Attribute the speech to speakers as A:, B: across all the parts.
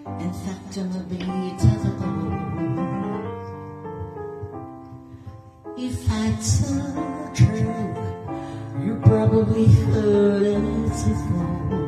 A: In fact, it would be terrible if I told you. You probably heard it before,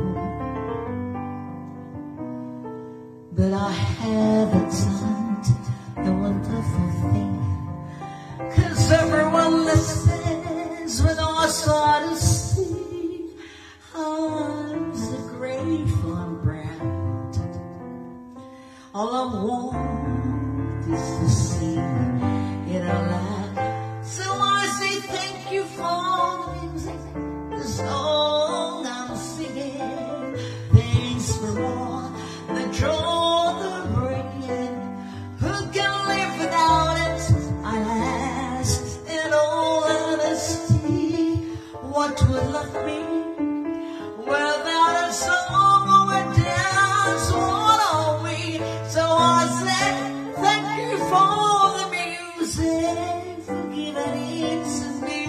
A: but I haven't done the wonderful thing. 'Cause everyone listens when I start to see I'm so grateful and proud. All I want is to sing it out loud. So I say thank you for the music, the song I'm singing. Thanks for all the joy the bringing. Who can live without it? I ask in all honesty. What would love me without a song or a dance? What are we? So I say thank you for the music, for giving it to me.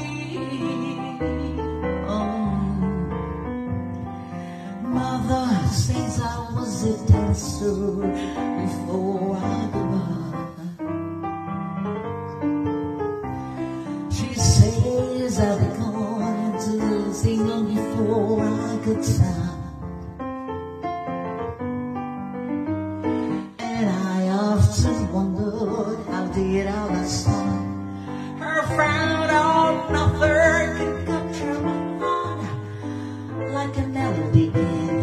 A: Mother says I was a dancer before I grew up. She says I'll be going to sing on before I could stop. And I often wondered how did all that start. Her frown on nothing can capture my heart like a melody can.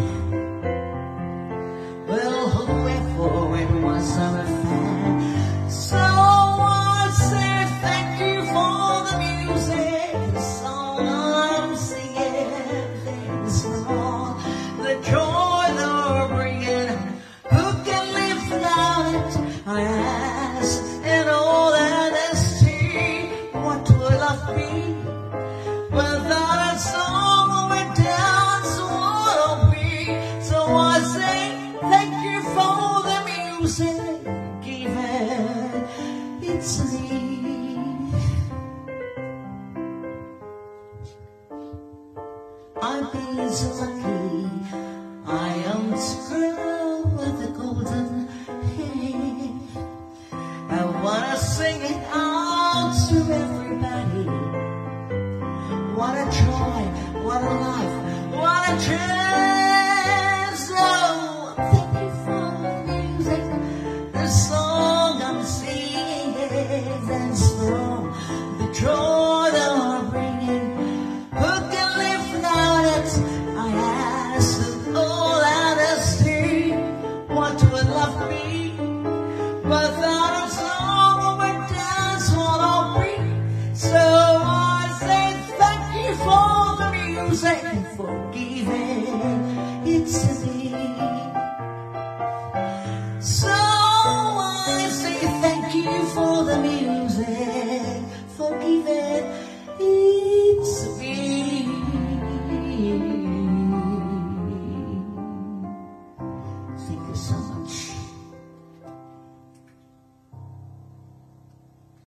A: Well, whoever it was, I'm a fan. So I say thank you for the music, the song I'm singing. Thanks for all the joy they're bringing. Who can live without it? I ask in all honesty. What will love be without a song or a dance? What will be? So I say thank you for the music, give it to me. I've been so lucky, I am this girl with the golden hair. I wanna sing it out to everybody. What a joy, what a life, what a chance. Oh, thank you for the music, the song I'm singing. Thanks for all the joy that I'm bringing. Who can live without it? I ask in all honesty. What would love be without